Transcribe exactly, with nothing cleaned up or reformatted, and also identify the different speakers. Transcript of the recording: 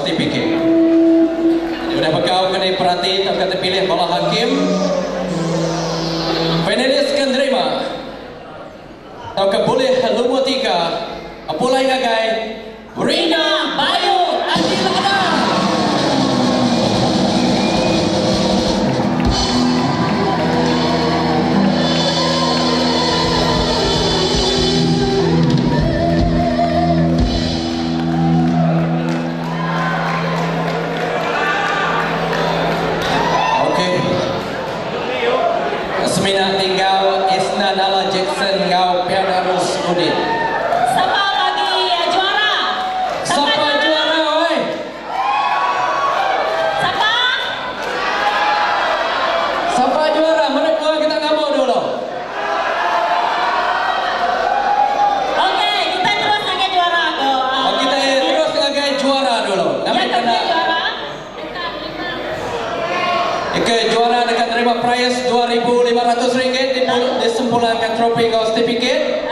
Speaker 1: Certificate. Sudah berkau kena perhati tak kata pilih bola hakim. Finalis kan terima. Tau ke boleh lumur tiga. Apulai ngagai Rina Bayu Adilana. Semina tinggal Isna Nala Jackson ngau Pianarus Udin.
Speaker 2: Siapa lagi ya juara?
Speaker 1: Siapa, Siapa juara oi?
Speaker 2: Siapa?
Speaker 1: Siapa juara? Mana gua kita ngabur dulu.
Speaker 2: Oke, kita terus lagi juara ke.
Speaker 1: Oh, kita terus lagi juara dulu. Nama
Speaker 2: ya,
Speaker 1: kena
Speaker 2: juara.
Speaker 1: Oke, juara dengan terima prize dua ribu lima ratus ringgit disempulankan trofi kau certificate.